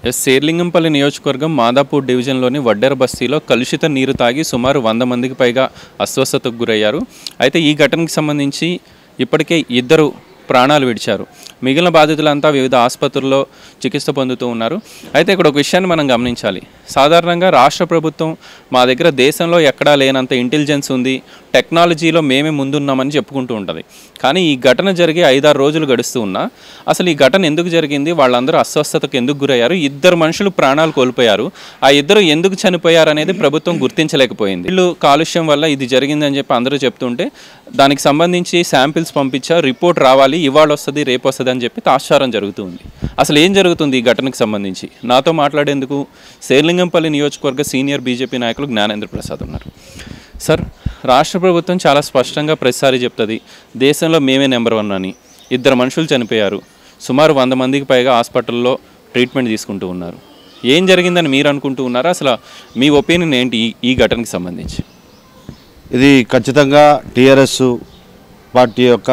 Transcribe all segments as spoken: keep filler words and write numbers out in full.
Yes Serilingampally నియోజకవర్గం మాదాపూర్ డివిజన్లోని వడ్డెర బస్తీలో కలుషిత నీరు తాగి సుమారు వంద మందికి పైగా అస్వస్థతకు గురయ్యారు. అయితే ఈ ఘటనకు సంబంధించి ఇప్పటికే ఇద్దరు ప్రాణాలు విడిచారు. మిగిలిన బాధితులంతా వివిధ ఆసుపత్రుల్లో చికిత్స పొందుతూ ఉన్నారు. అయితే ఇక్కడ ఒక విషయాన్ని మనం గమనించాలి. సాధారణంగా రాష్ట్ర ప్రభుత్వం మా దగ్గర దేశంలో ఎక్కడా లేనంత ఇంటెలిజెన్స్ ఉంది, టెక్నాలజీలో మేమే ముందున్నామని చెప్పుకుంటూ ఉంటుంది. కానీ ఈ ఘటన జరిగి ఐదారు రోజులు గడుస్తూ ఉన్నా అసలు ఈ ఘటన ఎందుకు జరిగింది, వాళ్ళందరూ అస్వస్థతకు ఎందుకు గురయ్యారు, ఇద్దరు మనుషులు ప్రాణాలు కోల్పోయారు, ఆ ఇద్దరు ఎందుకు చనిపోయారు అనేది ప్రభుత్వం గుర్తించలేకపోయింది. వీళ్ళు కాలుష్యం వల్ల ఇది జరిగిందని చెప్పి అందరూ చెప్తుంటే దానికి సంబంధించి శాంపిల్స్ పంపించారు, రిపోర్ట్ రావాలి, ఇవాళ వస్తుంది రేపు వస్తుంది అని చెప్పి తాత్సారం జరుగుతుంది. అసలు ఏం జరుగుతుంది ఈ ఘటనకు సంబంధించి నాతో మాట్లాడేందుకు శేర్లింగంపల్లి నియోజకవర్గ సీనియర్ బీజేపీ నాయకులు జ్ఞానేంద్ర ప్రసాద్ ఉన్నారు. సార్, రాష్ట్ర ప్రభుత్వం చాలా స్పష్టంగా ప్రతిసారి చెప్తుంది దేశంలో మేమే నెంబర్ వన్ అని. ఇద్దరు మనుషులు చనిపోయారు, సుమారు వంద మందికి పైగా హాస్పిటల్లో ట్రీట్మెంట్ తీసుకుంటూ ఉన్నారు. ఏం జరిగిందని మీరు అనుకుంటూ ఉన్నారా? అసలు మీ ఒపీనియన్ ఏంటి ఈ ఘటనకి సంబంధించి? ఇది ఖచ్చితంగా టీఆర్ఎస్ పార్టీ యొక్క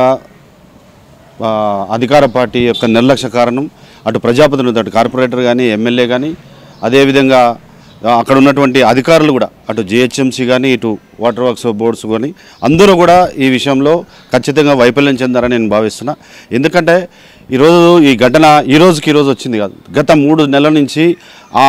అధికార పార్టీ యొక్క నిర్లక్ష్య కారణం. అటు ప్రజాప్రతినిధులు, అటు కార్పొరేటర్ కానీ, ఎమ్మెల్యే కానీ, అదేవిధంగా అక్కడ ఉన్నటువంటి అధికారులు కూడా, అటు జిహెచ్ఎంసీ కానీ, ఇటు వాటర్ వర్క్స్ బోర్డ్స్ కానీ అందరూ కూడా ఈ విషయంలో ఖచ్చితంగా వైఫల్యం చెందారని నేను భావిస్తున్నా. ఎందుకంటే ఈరోజు ఈ ఘటన ఈ రోజుకి ఈరోజు వచ్చింది కాదు. గత మూడు నెలల నుంచి ఆ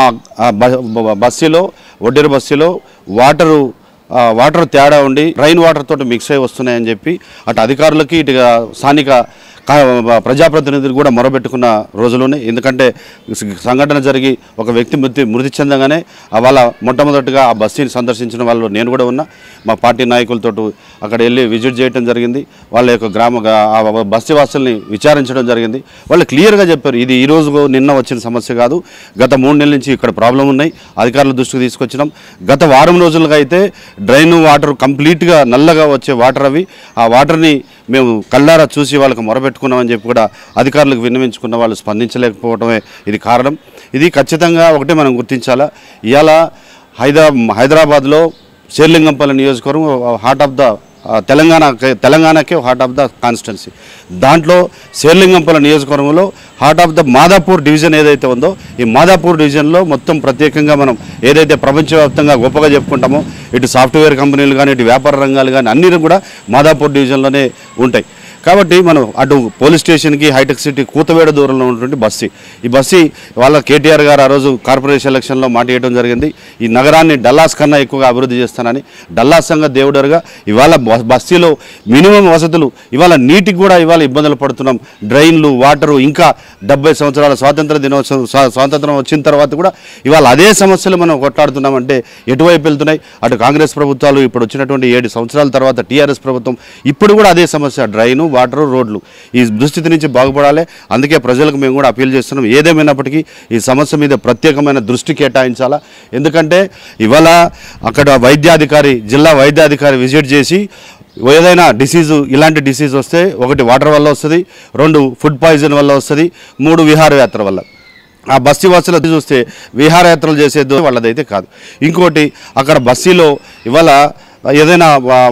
బస్సులో, వడ్డెర బస్సులో వాటరు వాటర్ తేడా ఉండి రైన్ వాటర్ తోటి మిక్స్ అయి వస్తున్నాయని చెప్పి అటు అధికారులకి, ఇటు స్థానిక ప్రజాప్రతినిధులు కూడా మొరబెట్టుకున్న రోజులోనే. ఎందుకంటే సంఘటన జరిగి ఒక వ్యక్తి మృతి మృతి చెందగానే వాళ్ళ మొట్టమొదటిగా ఆ బస్తీని సందర్శించిన వాళ్ళు నేను కూడా ఉన్నా. మా పార్టీ నాయకులతో అక్కడ వెళ్ళి విజిట్ చేయడం జరిగింది. వాళ్ళ యొక్క గ్రామ బస్తీ వాసుల్ని విచారించడం జరిగింది. వాళ్ళు క్లియర్గా చెప్పారు, ఇది ఈరోజు నిన్న వచ్చిన సమస్య కాదు, గత మూడు నెలల నుంచి ఇక్కడ ప్రాబ్లం ఉన్నాయి, అధికారుల దృష్టికి తీసుకొచ్చినాం. గత వారం రోజులుగా అయితే డ్రైన్ వాటర్ కంప్లీట్గా నల్లగా వచ్చే వాటర్ అవి, ఆ వాటర్ని మేము కళ్ళారా చూసి వాళ్ళకి మొరబెట్టుకున్నామని చెప్పి కూడా అధికారులకు విన్నవించుకున్న వాళ్ళు స్పందించలేకపోవడమే ఇది కారణం. ఇది ఖచ్చితంగా ఒకటే మనం గుర్తించాలా. ఇవాళ హైదరా హైదరాబాద్లో శేర్లింగంపల్లి నియోజకవర్గం హార్ట్ ఆఫ్ ద తెలంగాణ తెలంగాణకే హార్ట్ ఆఫ్ ద కాన్స్టిట్యున్సీ. దాంట్లో శేర్లింగంపల్లి నియోజకవర్గంలో heart of the Madhapur division ఏదైతే ఉందో, ఈ మాదాపూర్ డివిజన్లో మొత్తం ప్రత్యేకంగా మనం ఏదైతే ప్రపంచవ్యాప్తంగా గొప్పగా చెప్పుకుంటామో, ఇటు సాఫ్ట్వేర్ కంపెనీలు కానీ, ఇటు వ్యాపార రంగాలు కానీ అన్నీ కూడా మాదాపూర్ డివిజన్లోనే ఉంటాయి. కాబట్టి మనం అటు పోలీస్ స్టేషన్కి, హైటెక్ సిటీ కూతవేడ దూరంలో ఉన్నటువంటి బస్సీ, ఈ బస్సీ వాళ్ళ కేటీఆర్ గారు ఆ రోజు కార్పొరేషన్ ఎలక్షన్లో మాట ఇవ్వడం జరిగింది, ఈ నగరాన్ని డల్లాస్ కన్నా ఎక్కువగా అభివృద్ధి చేస్తానని. డల్లాస్ సంఘ దేవుడరుగా ఇవాళ బస్తీలో మినిమం వసతులు, ఇవాళ నీటికి కూడా ఇవాళ ఇబ్బందులు పడుతున్నాం. డ్రైన్లు, వాటరు, ఇంకా డెబ్బై సంవత్సరాల స్వాతంత్ర దినోత్సవం స్వాతంత్రం వచ్చిన తర్వాత కూడా ఇవాళ అదే సమస్యలు మనం కొట్లాడుతున్నామంటే ఎటువైపు వెళ్తున్నాయి? అటు కాంగ్రెస్ ప్రభుత్వాలు, ఇప్పుడు వచ్చినటువంటి ఏడు సంవత్సరాల తర్వాత టీఆర్ఎస్ ప్రభుత్వం, ఇప్పుడు కూడా అదే సమస్య, డ్రైను, వాటరు, రోడ్లు. ఈ దుస్థితి నుంచి బాగుపడాలి. అందుకే ప్రజలకు మేము కూడా అప్పీల్ చేస్తున్నాం, ఏదేమైనప్పటికీ ఈ సమస్య మీద ప్రత్యేకమైన దృష్టి కేటాయించాలా. ఎందుకంటే ఇవాళ అక్కడ వైద్యాధికారి, జిల్లా వైద్యాధికారి విజిట్ చేసి ఏదైనా డిసీజు, ఇలాంటి డిసీజ్ వస్తే ఒకటి వాటర్ వల్ల వస్తుంది, రెండు ఫుడ్ పాయిజన్ వల్ల వస్తుంది, మూడు విహారయాత్ర వల్ల. ఆ బస్తీ వాసులు చూస్తే విహారయాత్రలు చేసేది వాళ్ళదైతే కాదు. ఇంకోటి అక్కడ బస్తీలో ఇవాళ ఏదైనా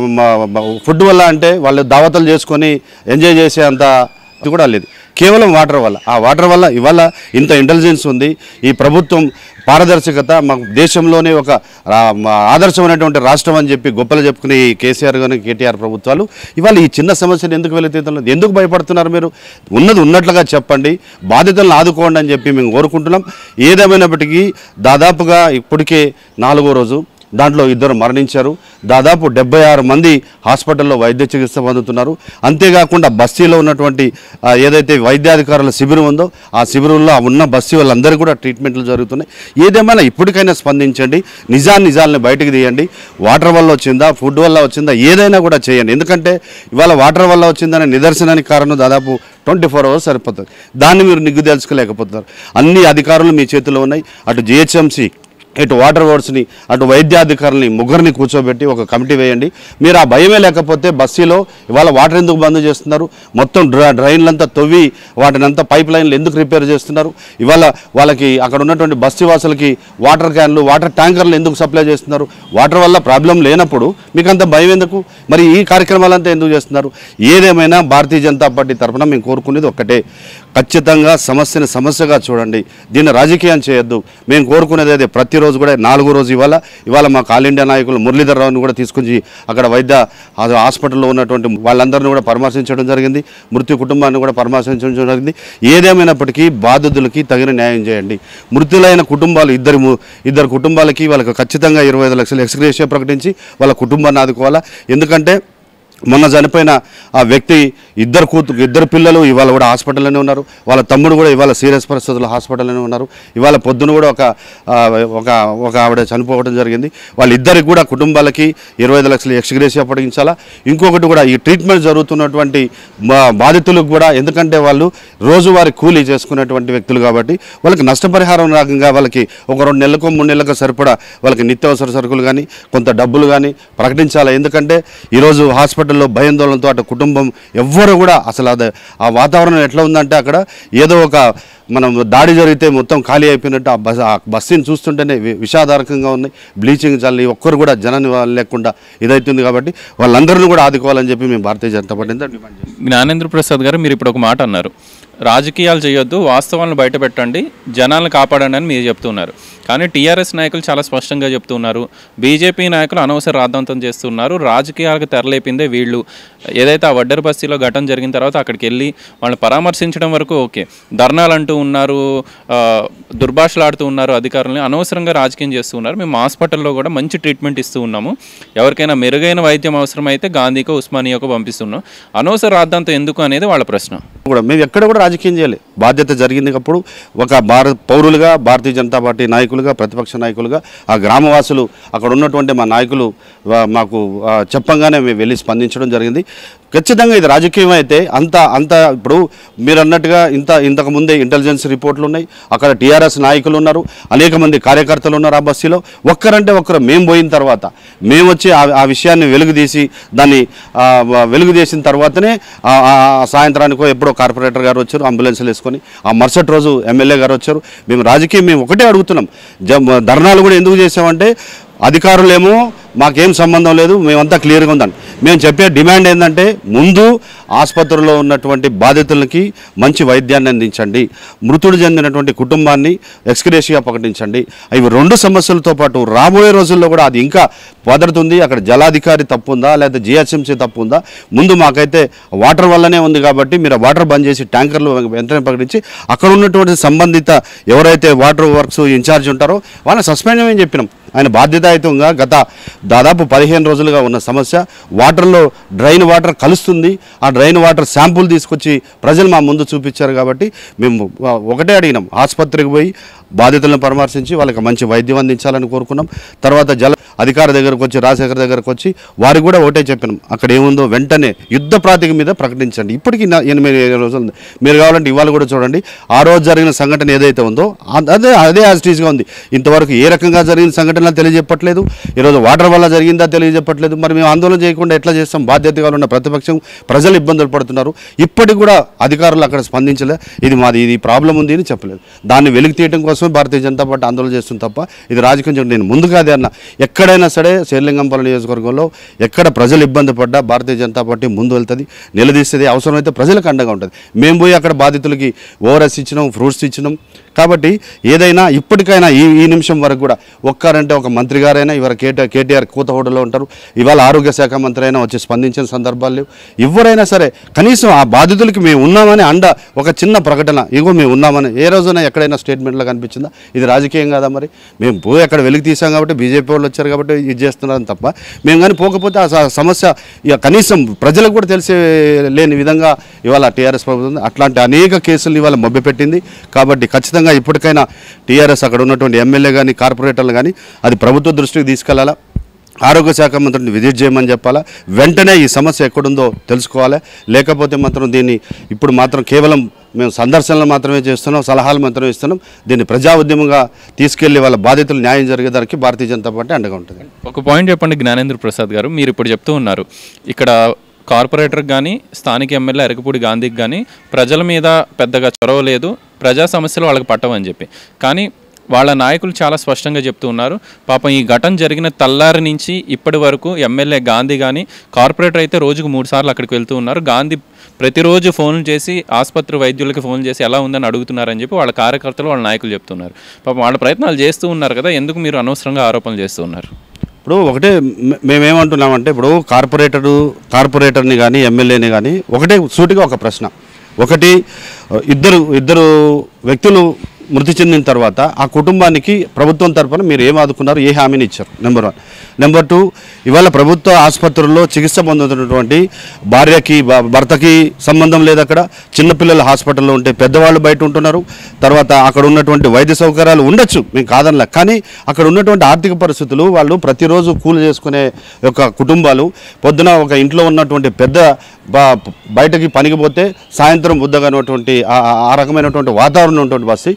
ఫుడ్ వల్ల అంటే వాళ్ళు దావతలు చేసుకొని ఎంజాయ్ చేసే అంత ఇది కూడా లేదు, కేవలం వాటర్ వల్ల. ఆ వాటర్ వల్ల ఇవాళ ఇంత ఇంటెలిజెన్స్ ఉంది. ఈ ప్రభుత్వం పారదర్శకత, మా దేశంలోనే ఒక ఆదర్శమైనటువంటి రాష్ట్రం అని చెప్పి గొప్పలు చెప్పుకునే ఈ కేసీఆర్ కానీ, కేటీఆర్ ప్రభుత్వాలు ఇవాళ ఈ చిన్న సమస్యను ఎందుకు వెలితీయలేదు? ఎందుకు భయపడుతున్నారు? మీరు ఉన్నది ఉన్నట్లుగా చెప్పండి, బాధితులను ఆదుకోండి అని చెప్పి మేము కోరుకుంటున్నాం. ఏదేమైనప్పటికీ దాదాపుగా ఇప్పటికే నాలుగో రోజు, దాంట్లో ఇద్దరు మరణించారు. దాదాపు డెబ్బై ఆరు మంది హాస్పిటల్లో వైద్య చికిత్స పొందుతున్నారు. అంతేకాకుండా బస్తీలో ఉన్నటువంటి ఏదైతే వైద్యాధికారుల శిబిరం ఉందో, ఆ శిబిరంలో ఉన్న బస్తీ వాళ్ళందరూ కూడా ట్రీట్మెంట్లు జరుగుతున్నాయి. ఏదేమైనా ఇప్పటికైనా స్పందించండి, నిజాన్ని నిజాలని బయటకు తీయండి. వాటర్ వల్ల వచ్చిందా, ఫుడ్ వల్ల వచ్చిందా, ఏదైనా కూడా చేయండి. ఎందుకంటే ఇవాళ వాటర్ వల్ల వచ్చిందనే నిదర్శనానికి కారణం దాదాపు ట్వంటీ ఫోర్ అవర్స్ సరిపోతుంది. దాన్ని మీరు నిగ్గు తెలుసుకోలేకపోతున్నారు. అన్ని అధికారులు మీ చేతిలో ఉన్నాయి. అటు జిహెచ్ఎంసీ, ఇటు వాటర్ బోర్డ్స్ని, అటు వైద్యాధికారులని ముగ్గురిని కూర్చోబెట్టి ఒక కమిటీ వేయండి. మీరు ఆ భయమే లేకపోతే బస్సీలో ఇవాళ వాటర్ ఎందుకు బంద్ చేస్తున్నారు? మొత్తం డ్రా డ్రైన్లంతా తవ్వి వాటినంతా పైప్ లైన్లు ఎందుకు రిపేర్ చేస్తున్నారు? ఇవాళ వాళ్ళకి అక్కడ ఉన్నటువంటి బస్తీ వాసులకి వాటర్ క్యాన్లు, వాటర్ ట్యాంకర్లు ఎందుకు సప్లై చేస్తున్నారు? వాటర్ వల్ల ప్రాబ్లం లేనప్పుడు మీకు అంత భయం ఎందుకు? మరి ఈ కార్యక్రమాలంతా ఎందుకు చేస్తున్నారు? ఏదేమైనా భారతీయ జనతా పార్టీ తరఫున మేము కోరుకునేది ఒక్కటే, ఖచ్చితంగా సమస్యని సమస్యగా చూడండి, దీన్ని రాజకీయం చేయొద్దు. మేము కోరుకునేది అదే. ప్రతిరోజు కూడా నాలుగో రోజు ఇవాళ ఇవాళ మా ఆల్ ఇండియా నాయకులు మురళీధర్ రావుని కూడా తీసుకొచ్చి అక్కడ వైద్య హాస్పిటల్లో ఉన్నటువంటి వాళ్ళందరినీ కూడా పరామర్శించడం జరిగింది, మృత్యు కుటుంబాన్ని కూడా పరామర్శించడం జరిగింది. ఏదేమైనప్పటికీ బాధితులకి తగిన న్యాయం చేయండి. మృతులైన కుటుంబాలు ఇద్దరు ఇద్దరు కుటుంబాలకి వాళ్ళకి ఖచ్చితంగా ఇరవై ఐదు లక్షలు ఎక్స్గ్రేషియా ప్రకటించి వాళ్ళ కుటుంబాన్ని ఆదుకోవాలా. ఎందుకంటే మొన్న చనిపోయిన ఆ వ్యక్తి ఇద్దరు కూతురు ఇద్దరు పిల్లలు ఇవాళ కూడా హాస్పిటల్లోనే ఉన్నారు. వాళ్ళ తమ్ముడు కూడా ఇవాళ సీరియస్ పరిస్థితుల్లో హాస్పిటల్లోనే ఉన్నారు. ఇవాళ పొద్దున కూడా ఒక ఒక ఒక ఆవిడ చనిపోవడం జరిగింది. వాళ్ళిద్దరికి కూడా కుటుంబాలకి ఇరవై ఐదు లక్షలు ఎక్స్గ్రేషియా అప్పగించాలా. ఇంకొకటి కూడా ఈ ట్రీట్మెంట్ జరుగుతున్నటువంటి బాధితులకు కూడా, ఎందుకంటే వాళ్ళు రోజువారీ కూలీ చేసుకునేటువంటి వ్యక్తులు కాబట్టి వాళ్ళకి నష్టపరిహారం రాకంగా వాళ్ళకి ఒక రెండు నెలలకు మూడు నెలలకు సరిపడా వాళ్ళకి నిత్యావసర సరుకులు కానీ కొంత డబ్బులు కానీ ప్రకటించాలి. ఎందుకంటే ఈరోజు హాస్పిటల్ లో భయాందోళనతో అటు కుటుంబం ఎవ్వరు కూడా అసలు అది ఆ వాతావరణం ఎట్లా ఉందంటే అక్కడ ఏదో ఒక మనం దాడి జరిగితే మొత్తం ఖాళీ అయిపోయినట్టు ఆ బస్ ఆ బస్సుని చూస్తుంటేనే విషాదారకంగా ఉన్నాయి. బ్లీచింగ్ చల్లి ఒక్కరు కూడా జనాన్ని లేకుండా ఇదవుతుంది. కాబట్టి వాళ్ళందరినీ కూడా ఆదుకోవాలని చెప్పి మేము భారతీయ జనతా పార్టీ డిమాండ్ చేస్తాం. జ్ఞానేంద్ర ప్రసాద్ గారు, మీరు ఇప్పుడు ఒక మాట అన్నారు, రాజకీయాలు చేయొద్దు, వాస్తవాలను బయట పెట్టండి, జనాలను కాపాడండి అని మీరు చెప్తున్నారు. కానీ టీఆర్ఎస్ నాయకులు చాలా స్పష్టంగా చెప్తున్నారు, బీజేపీ నాయకులు అనవసర రాద్ధాంతం చేస్తున్నారు, రాజకీయాలకు తెరలేపిందే వీళ్ళు. ఏదైతే ఆ వడ్డెర బస్తీలో ఘటన జరిగిన తర్వాత అక్కడికి వెళ్ళి వాళ్ళని పరామర్శించడం వరకు ఓకే, ధర్నాలు అంటూ ఉన్నారు, దుర్భాషలాడుతూ ఉన్నారు, అధికారులని అనవసరంగా రాజకీయం చేస్తూ ఉన్నారు. మేము హాస్పిటల్లో కూడా మంచి ట్రీట్మెంట్ ఇస్తూ ఉన్నాము, ఎవరికైనా మెరుగైన వైద్యం అవసరమైతే గాంధీకో ఉస్మానియాకో పంపిస్తున్నాం, అనవసర రాద్ధాంతం ఎందుకు అనేది వాళ్ళ ప్రశ్న. కూడా మేము ఎక్కడ కూడా రాజకీయం చేయాలి. బాధ్యత జరిగినప్పుడు ఒక భారత పౌరులుగా, భారతీయ జనతా పార్టీ నాయకులుగా, ప్రతిపక్ష నాయకులుగా ఆ గ్రామవాసులు అక్కడ ఉన్నటువంటి మా నాయకులు మాకు చెప్పంగానే మేము వెళ్ళి స్పందించడం జరిగింది. ఖచ్చితంగా ఇది రాజకీయం అయితే అంత అంత ఇప్పుడు మీరు అన్నట్టుగా ఇంత ఇంతకు ముందే ఇంటెలిజెన్స్ రిపోర్ట్లు ఉన్నాయి, అక్కడ టీఆర్ఎస్ నాయకులు ఉన్నారు, అనేక మంది కార్యకర్తలు ఉన్నారు ఆ బస్సులో. ఒక్కరంటే ఒక్కరు మేము పోయిన తర్వాత మేము వచ్చి ఆ విషయాన్ని వెలుగుదీసి దాన్ని వెలుగు చేసిన తర్వాతనే సాయంత్రానికో ఎప్పుడో కార్పొరేటర్ గారు వచ్చారు అంబులెన్స్లు వేసుకొని, ఆ మరుసటి రోజు ఎమ్మెల్యే గారు వచ్చారు. మేము రాజకీయం మేము ఒకటే అడుగుతున్నాం, ధర్నాలు కూడా ఎందుకు చేసామంటే అధికారులేమో మాకేం సంబంధం లేదు, మేమంతా క్లియర్గా ఉందని. మేము చెప్పే డిమాండ్ ఏంటంటే ముందు ఆసుపత్రిలో ఉన్నటువంటి బాధితులకి మంచి వైద్యాన్ని అందించండి, మృతుడు చెందినటువంటి కుటుంబాన్ని ఎక్స్గ్రేషియా ప్రకటించండి. ఇవి రెండు సమస్యలతో పాటు రాబోయే రోజుల్లో కూడా అది ఇంకా వదరుతుంది. అక్కడ జలాధికారి తప్పు ఉందా లేదా జిహెచ్ఎంసీ తప్పు ఉందా? ముందు మాకైతే వాటర్ వల్లనే ఉంది కాబట్టి మీరు వాటర్ బంద్ చేసి ట్యాంకర్లు వెంటనే ప్రకటించి అక్కడ ఉన్నటువంటి సంబంధిత ఎవరైతే వాటర్ వర్క్స్ ఇన్ఛార్జ్ ఉంటారో వాళ్ళని సస్పెండ్ చేయమని చెప్పినాం. ఆయన బాధ్యతాయుతంగా గత దాదాపు పదిహేను రోజులుగా ఉన్న సమస్య వాటర్లో డ్రైన్ వాటర్ కలుస్తుంది. ఆ డ్రైన్ వాటర్ శాంపుల్ తీసుకొచ్చి ప్రజలు మా ముందు చూపించారు. కాబట్టి మేము ఒకటే అడిగినాం, ఆసుపత్రికి పోయి బాధితులను పరామర్శించి వాళ్ళకి మంచి వైద్యం అందించాలని కోరుకున్నాం. తర్వాత జల అధికారి దగ్గరకు వచ్చి రాజశేఖర్ దగ్గరకు వచ్చి వారికి కూడా ఒకటే చెప్పినాం, అక్కడ ఏముందో వెంటనే యుద్ధ ప్రాతిక మీద ప్రకటించండి. ఇప్పటికీ ఎనిమిది రోజులు మీరు కావాలంటే ఇవాళ కూడా చూడండి, ఆ రోజు జరిగిన సంఘటన ఏదైతే ఉందో అదే అదే యాజ్ ఇట్ ఈస్గా ఉంది. ఇంతవరకు ఏ రకంగా జరిగిన సంఘటన తెలియజెప్పట్లేదు, ఈరోజు వాటర్ వల్ల జరిగిందా తెలియజెప్పట్లేదు. మరి మేము ఆందోళన చేయకుండా ఎట్లా చేస్తాం? బాధ్యతగా ఉన్న ప్రతిపక్షం, ప్రజలు ఇబ్బందులు పడుతున్నారు. ఇప్పటికి కూడా అధికారులు అక్కడ స్పందించలే, ఇది మాది ఇది ప్రాబ్లం ఉంది అని చెప్పలేదు. దాన్ని వెలికి తీయడం కోసమే భారతీయ జనతా పార్టీ ఆందోళన చేస్తుంది తప్ప ఇది రాజకీయం. నేను ముందుగా అదే అన్న, ఎక్కడైనా సరే శేర్లింగంపల్లి నియోజకవర్గంలో ఎక్కడ ప్రజలు ఇబ్బంది పడ్డా భారతీయ జనతా పార్టీ ముందు వెళ్తుంది, నిలదీస్తుంది, అవసరమైతే ప్రజలకు అండగా ఉంటుంది. మేము పోయి అక్కడ బాధితులకి ఓఆర్ఎస్ ఇచ్చినాం, ఫ్రూట్స్ ఇచ్చినాం. కాబట్టి ఏదైనా ఇప్పటికైనా ఈ ఈ నిమిషం వరకు కూడా ఒక్కరంటే ఒక మంత్రి గారైనా ఇవాళ కేటీఆర్ కేటీఆర్ కూతహోటలో ఉంటారు, ఇవాళ ఆరోగ్య శాఖ మంత్రి అయినా వచ్చి స్పందించిన సందర్భాలు లేవు. ఎవరైనా సరే కనీసం ఆ బాధితులకి మేము ఉన్నామని అండ ఒక చిన్న ప్రకటన, ఇగో మేము ఉన్నామని ఏ రోజున ఎక్కడైనా స్టేట్మెంట్లో కనిపించిందా? ఇది రాజకీయం కాదా? మరి మేము పోయి అక్కడ వెలికి తీసాం కాబట్టి బీజేపీ వాళ్ళు వచ్చారు కాబట్టి ఇది చేస్తున్నారని తప్ప మేము కానీ పోకపోతే ఆ సమస్య ఇక కనీసం ప్రజలకు కూడా తెలిసే లేని విధంగా ఇవాళ టీఆర్ఎస్ ప్రభుత్వం అట్లాంటి అనేక కేసులు ఇవాళ మభ్యపెట్టింది. కాబట్టి ఖచ్చితంగా ఇప్పటికైనా టీఆర్ఎస్ అక్కడ ఉన్నటువంటి ఎమ్మెల్యే కానీ కార్పొరేటర్లు కానీ అది ప్రభుత్వ దృష్టికి తీసుకెళ్లాలా, ఆరోగ్య శాఖ మంత్రిని విజిట్ చేయమని చెప్పాలా, వెంటనే ఈ సమస్య ఎక్కడుందో తెలుసుకోవాలి. లేకపోతే మాత్రం దీన్ని ఇప్పుడు మాత్రం కేవలం మేము సందర్శనలు మాత్రమే చేస్తున్నాం, సలహాలు మాత్రమే ఇస్తున్నాం. దీన్ని ప్రజా ఉద్యమంగా తీసుకెళ్లి వాళ్ళ బాధితులు న్యాయం జరిగేదానికి భారతీయ జనతా పార్టీ అండగా ఉంటుంది. ఒక పాయింట్ చెప్పండి జ్ఞానేంద్ర ప్రసాద్ గారు, మీరు ఇప్పుడు చెప్తూ ఉన్నారు ఇక్కడ కార్పొరేటర్కి కానీ స్థానిక ఎమ్మెల్యే అరకపూడి గాంధీకి కానీ ప్రజల మీద పెద్దగా చొరవ లేదు, ప్రజా సమస్యలు వాళ్ళకి పట్టవని చెప్పి. కానీ వాళ్ళ నాయకులు చాలా స్పష్టంగా చెప్తూ ఉన్నారు. పాపం ఈ ఘటన జరిగిన తల్లారి నుంచి ఇప్పటి వరకు ఎమ్మెల్యే గాంధీ కానీ కార్పొరేటర్ అయితే రోజుకు మూడు సార్లు అక్కడికి వెళ్తూ ఉన్నారు. గాంధీ ప్రతిరోజు ఫోన్లు చేసి ఆసుపత్రి వైద్యులకి ఫోన్ చేసి ఎలా ఉందని అడుగుతున్నారని చెప్పి వాళ్ళ కార్యకర్తలు వాళ్ళ నాయకులు చెప్తున్నారు. పాపం వాళ్ళ ప్రయత్నాలు చేస్తూ ఉన్నారు కదా, ఎందుకు మీరు అనవసరంగా ఆరోపణలు చేస్తూ ఉన్నారు? ఇప్పుడు ఒకటే మేమేమంటున్నామంటే, ఇప్పుడు కార్పొరేటరు కార్పొరేటర్ని కానీ ఎమ్మెల్యేని కానీ ఒకటే సూటిగా ఒక ప్రశ్న. ఒకటి, ఇద్దరు ఇద్దరు వ్యక్తులు మృతి చెందిన తర్వాత ఆ కుటుంబానికి ప్రభుత్వం తరఫున మీరు ఏం ఆదుకున్నారు, ఏ హామీని ఇచ్చారు? Number one. నెంబర్ టూ, ఇవాళ ప్రభుత్వ ఆసుపత్రుల్లో చికిత్స పొందుతున్నటువంటి భార్యకి భర్తకి సంబంధం లేదు. అక్కడ చిన్నపిల్లల హాస్పిటల్లో ఉంటే పెద్దవాళ్ళు బయట ఉంటున్నారు. తర్వాత అక్కడ ఉన్నటువంటి వైద్య సౌకర్యాలు ఉండొచ్చు, మేము కాదనలే, కానీ అక్కడ ఉన్నటువంటి ఆర్థిక పరిస్థితులు, వాళ్ళు ప్రతిరోజు కూలి చేసుకునే యొక్క కుటుంబాలు, పొద్దున ఒక ఇంట్లో ఉన్నటువంటి పెద్ద బయటకి పనికి పోతే సాయంత్రం బుద్ధగానటువంటి ఆ రకమైనటువంటి వాతావరణం ఉన్నటువంటి బస్సు,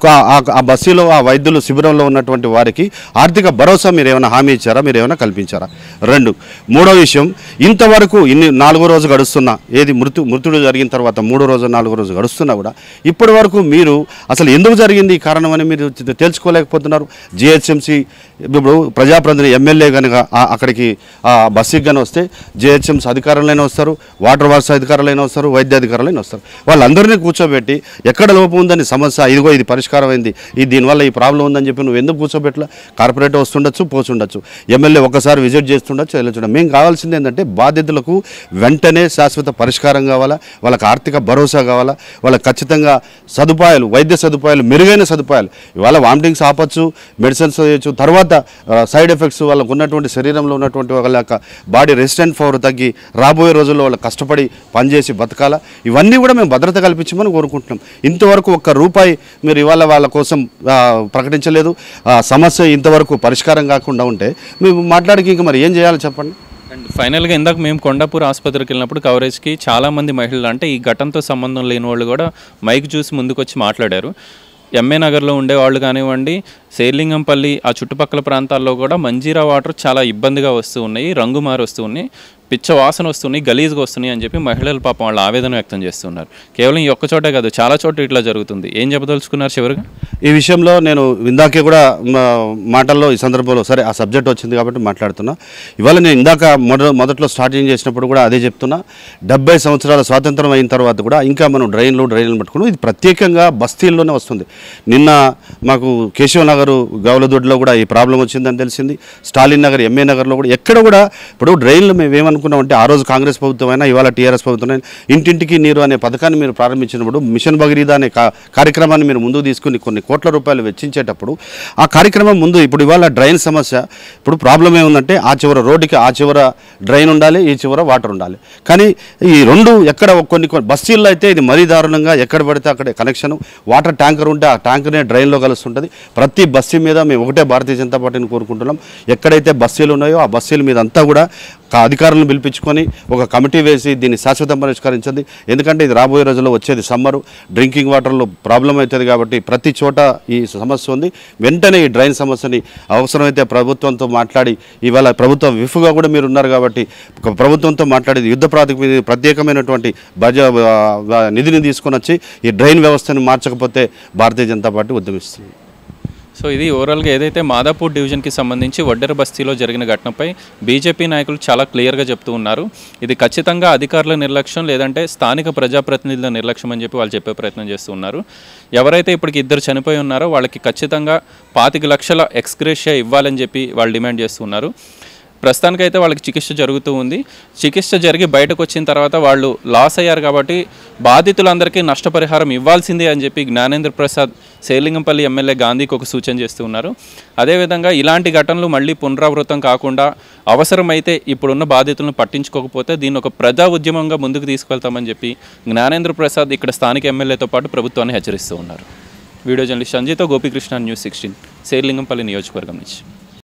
ఆ బస్సులో ఆ వైద్యులు శిబిరంలో ఉన్నటువంటి వారికి ఆర్థిక భరోసా మీరు ఏమైనా హామీ ఇచ్చారా, మీరు ఏమైనా కల్పించారా? రెండు. మూడో విషయం, ఇంతవరకు ఇన్ని నాలుగో రోజు గడుస్తున్నా, ఏది మృతు మృతుడు జరిగిన తర్వాత మూడో రోజు నాలుగో రోజు గడుస్తున్నా కూడా ఇప్పటి వరకు మీరు అసలు ఎందుకు జరిగింది ఈ కారణం అని మీరు తెలుసుకోలేకపోతున్నారు. జిహెచ్ఎంసీ ఇప్పుడు ప్రజాప్రతినిధి ఎమ్మెల్యే కనుక అక్కడికి బస్సుకి కానీ వస్తే జిహెచ్ఎంసీ అధికారులైనా వస్తారు, వాటర్ వర్క్స్ అధికారులైనా వస్తారు, వైద్య అధికారులైనా వస్తారు. వాళ్ళందరినీ కూర్చోబెట్టి ఎక్కడ లోపం ఉందని సమస్య, ఇదిగో ఇది పరిష్కారం అయింది, ఇది దీనివల్ల ఈ ప్రాబ్లం ఉందని చెప్పి నువ్వు ఎందుకు కూర్చోబెట్టలా? కార్పొరేటర్ వస్తుండొచ్చు, పోతుండొచ్చు, ఎమ్మెల్యే ఒకసారి విజిట్ చేస్తుండొచ్చు, వెళ్ళొచ్చు. మేము కావాల్సింది ఏంటంటే బాధితులకు వెంటనే శాశ్వత పరిష్కారం కావాలా, వాళ్ళకి ఆర్థిక భరోసా కావాలా, వాళ్ళకి ఖచ్చితంగా సదుపాయాలు, వైద్య సదుపాయాలు, మెరుగైన సదుపాయాలు. ఇవాళ వామిటింగ్స్ ఆపచ్చు, మెడిసిన్స్ చేయొచ్చు, తర్వాత సైడ్ ఎఫెక్ట్స్, వాళ్ళకు ఉన్నటువంటి శరీరంలో ఉన్నటువంటి వాళ్ళ యొక్క బాడీ రెసిస్టెంట్ పవర్ తగ్గి రాబోయే రోజుల్లో వాళ్ళు కష్టపడి పనిచేసి బతకాలా. ఇవన్నీ కూడా మేము భద్రత కల్పించమని కోరుకుంటున్నాం. ఇంతవరకు ఒక్క రూపాయి మీరు ఇవాళ వాళ్ళ కోసం ప్రకటించలేదు. సమస్య ఇంతవరకు పరిష్కారం కాకుండా ఉంటే మేము మాట్లాడికి ఇంకా మరి ఏం చేయాలో చెప్పండి. అండ్ ఫైనల్గా ఇందాక మేము కొండాపూర్ ఆసుపత్రికి వెళ్ళినప్పుడు కవరేజ్కి చాలామంది మహిళలు, అంటే ఈ ఘటనతో సంబంధం లేని వాళ్ళు కూడా మైక్ చూసి ముందుకు వచ్చి మాట్లాడారు. ఎంఏ నగర్లో ఉండేవాళ్ళు కానివ్వండి, శేర్లింగంపల్లి ఆ చుట్టుపక్కల ప్రాంతాల్లో కూడా మంజీరా వాటర్ చాలా ఇబ్బందిగా వస్తూ ఉన్నాయి, రంగు మారి వస్తూ ఉన్నాయి, పిచ్చ వాసన వస్తున్నాయి, గలీజ్గా వస్తున్నాయి అని చెప్పి మహిళలు పాపం వాళ్ళు ఆవేదన వ్యక్తం చేస్తున్నారు. కేవలం ఈ ఒక్క చోటే కాదు, చాలా చోట్ల ఇట్లా జరుగుతుంది. ఏం చెప్పదలుచుకున్నారు చివరిగా ఈ విషయంలో? నేను ఇందాకే కూడా మాటల్లో ఈ సందర్భంలో సరే ఆ సబ్జెక్ట్ వచ్చింది కాబట్టి మాట్లాడుతున్నా. ఇవాళ నేను ఇందాక మొద మొదట్లో స్టార్టింగ్ చేసినప్పుడు కూడా అదే చెప్తున్నా. డెబ్బై సంవత్సరాల స్వాతంత్రం అయిన తర్వాత కూడా ఇంకా మనం డ్రైన్లు డ్రైన్లు పట్టుకున్నాం. ఇది ప్రత్యేకంగా బస్తీల్లోనే వస్తుంది. నిన్న మాకు కేశవనగర్ గౌలదొడ్లో కూడా ఈ ప్రాబ్లం వచ్చిందని తెలిసింది. స్టాలిన్ నగర్, ఎంఏ నగర్లో కూడా ఎక్కడ కూడా ఇప్పుడు డ్రైన్లు మేము ఏమనుకున్నామంటే, ఆ రోజు కాంగ్రెస్ ప్రభుత్వం అయినా ఇవాళ టీఆర్ఎస్ ప్రభుత్వం అయినా ఇంటింటికి నీరు అనే పథకాన్ని మీరు ప్రారంభించినప్పుడు, మిషన్ భగీరథ అనే కార్యక్రమాన్ని మీరు ముందుకు తీసుకుని కొన్ని కోట్ల రూపాయలు వెచ్చించేటప్పుడు ఆ కార్యక్రమం ముందు ఇప్పుడు ఇవాళ డ్రైన్ సమస్య, ఇప్పుడు ప్రాబ్లం ఏముందంటే ఆ చివర రోడ్డుకి ఆ చివర డ్రైన్ ఉండాలి, ఈ చివర వాటర్ ఉండాలి. కానీ ఈ రెండు ఎక్కడ కొన్ని కొన్ని బస్తీల్లో అయితే ఇది మరీ దారుణంగా ఎక్కడ పడితే అక్కడే కనెక్షన్, వాటర్ ట్యాంకర్ ఉంటే ఆ ట్యాంకర్నే డ్రైన్లో కలుస్తుంటుంది. ప్రతి బస్తీ మీద మేము ఒకటే భారతీయ జనతా పార్టీని కోరుకుంటున్నాం, ఎక్కడైతే బస్తీలు ఉన్నాయో ఆ బస్తీల మీద అంతా కూడా అధికారులను పిలిపించుకొని ఒక కమిటీ వేసి దీన్ని శాశ్వత పరిష్కరించింది. ఎందుకంటే ఇది రాబోయే రోజుల్లో వచ్చేది సమ్మరు, డ్రింకింగ్ వాటర్లో ప్రాబ్లం అవుతుంది కాబట్టి ప్రతి చోట ఈ సమస్య ఉంది. వెంటనే ఈ డ్రైన్ సమస్యని అవసరమైతే ప్రభుత్వంతో మాట్లాడి, ఇవాళ ప్రభుత్వం విఫ్గా కూడా మీరు ఉన్నారు కాబట్టి ప్రభుత్వంతో మాట్లాడి యుద్ధ ప్రాతిపదిక ప్రత్యేకమైనటువంటి బడ్జెట్ నిధిని తీసుకొని వచ్చి ఈ డ్రైన్ వ్యవస్థను మార్చకపోతే భారతీయ జనతా పార్టీ ఉద్యమిస్తుంది. సో ఇది ఓవరాల్గా ఏదైతే మాదాపూర్ డివిజన్కి సంబంధించి వడ్డెర బస్తీలో జరిగిన ఘటనపై బీజేపీ నాయకులు చాలా క్లియర్గా చెప్తూ ఉన్నారు. ఇది ఖచ్చితంగా అధికారుల నిర్లక్ష్యం లేదంటే స్థానిక ప్రజాప్రతినిధుల నిర్లక్ష్యం అని చెప్పి వాళ్ళు చెప్పే ప్రయత్నం చేస్తూ ఉన్నారు. ఎవరైతే ఇప్పటికి ఇద్దరు చనిపోయి ఉన్నారో వాళ్ళకి ఖచ్చితంగా పాతిక లక్షల ఎక్స్గ్రేషియా ఇవ్వాలని చెప్పి వాళ్ళు డిమాండ్ చేస్తూ ఉన్నారు. ప్రస్తుతానికైతే వాళ్ళకి చికిత్స జరుగుతూ ఉంది. చికిత్స జరిగి బయటకు వచ్చిన తర్వాత వాళ్ళు లాస్ అయ్యారు కాబట్టి బాధితులందరికీ నష్టపరిహారం ఇవ్వాల్సిందే అని చెప్పి జ్ఞానేంద్ర ప్రసాద్ శేర్లింగంపల్లి ఎమ్మెల్యే గాంధీకి ఒక సూచన చేస్తూ ఉన్నారు. అదేవిధంగా ఇలాంటి ఘటనలు మళ్ళీ పునరావృతం కాకుండా అవసరమైతే ఇప్పుడున్న బాధితులను పట్టించుకోకపోతే దీన్ని ఒక ప్రజా ఉద్యమంగా ముందుకు తీసుకెళ్తామని చెప్పి జ్ఞానేంద్ర ప్రసాద్ ఇక్కడ స్థానిక ఎమ్మెల్యేతో పాటు ప్రభుత్వాన్ని హెచ్చరిస్తూ ఉన్నారు. వీడియో జర్నలిస్ట్ సంజయ్తో గోపికృష్ణ, న్యూస్ సిక్స్టీన్, శేర్లింగంపల్లి నియోజకవర్గం నుంచి.